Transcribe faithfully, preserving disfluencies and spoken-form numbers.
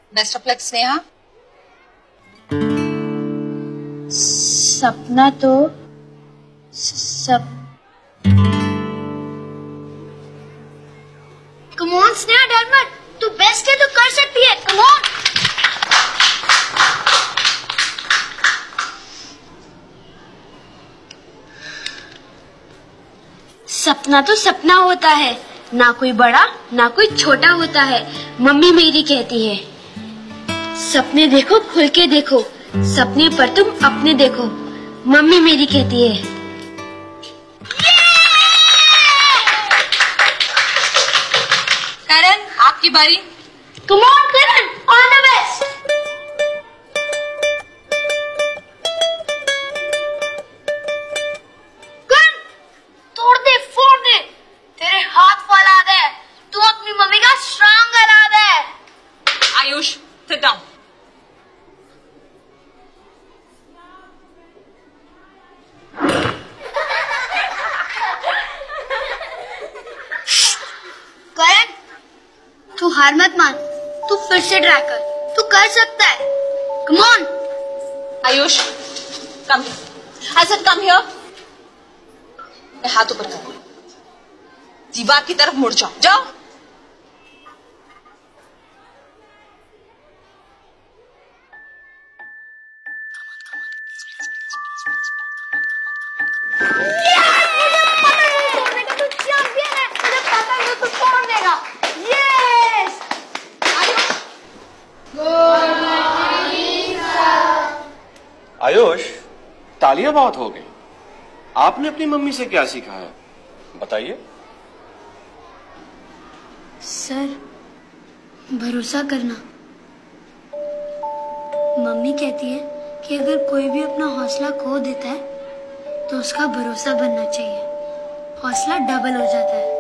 Best of luck Sneha. सपना तो सब कम ऑन स्नेहा, डर मत, तू बेस्ट है, तू कर सकती है, कम ऑन। सपना तो सपना होता है, ना कोई बड़ा ना कोई छोटा होता है, मम्मी मेरी कहती है। सपने देखो खुल के देखो, सपने पर तुम अपने देखो, मम्मी मेरी कहती है। करण आपकी बारी। Come on Karan, all the best. Karan तोड़ दे, फोड़ दे, तेरे हाथ फैला दे, तू अपनी मम्मी का स्ट्रांग करा दे। Ayush sit down. करण तू हार मत मान, तू फिर से ट्राई कर, तू कर सकता है, come on. Ayush come, I said come here. हाथ ऊपर कर, दीवार की तरफ मुड़ जाओ, जाओ। आयुष तालियां बहुत हो गई, आपने अपनी मम्मी से क्या सीखा है बताइए। सर भरोसा करना, मम्मी कहती है कि अगर कोई भी अपना हौसला खो देता है तो उसका भरोसा बनना चाहिए, हौसला डबल हो जाता है।